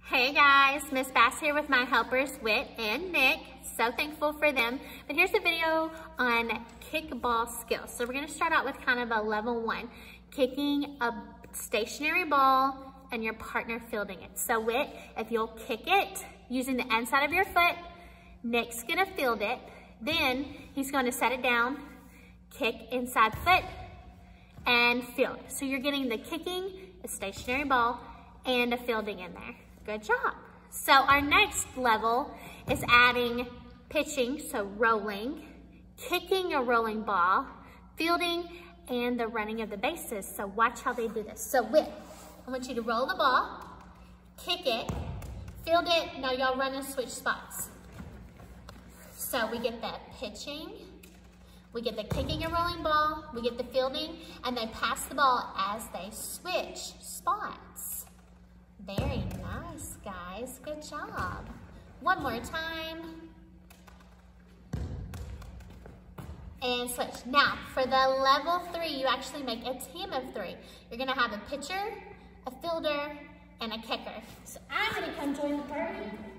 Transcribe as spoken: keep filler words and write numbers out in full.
Hey guys, Miss Bass here with my helpers, Whit and Nick. So thankful for them. But here's a video on kickball skills. So we're gonna start out with kind of a level one, kicking a stationary ball and your partner fielding it. So Whit, if you'll kick it using the inside of your foot, Nick's gonna field it. Then he's gonna set it down, kick inside foot, and field. So you're getting the kicking, a stationary ball, and a fielding in there. Good job. So our next level is adding pitching, so rolling, kicking a rolling ball, fielding, and the running of the bases. So watch how they do this. So Whit, I want you to roll the ball, kick it, field it. Now y'all run and switch spots. So we get the pitching, we get the kicking and rolling ball, we get the fielding, and they pass the ball as they switch spots. Very nice, guys. Good job. One more time. And switch. Now, for the level three, you actually make a team of three. You're gonna have a pitcher, a fielder, and a kicker. So I'm gonna come join the party.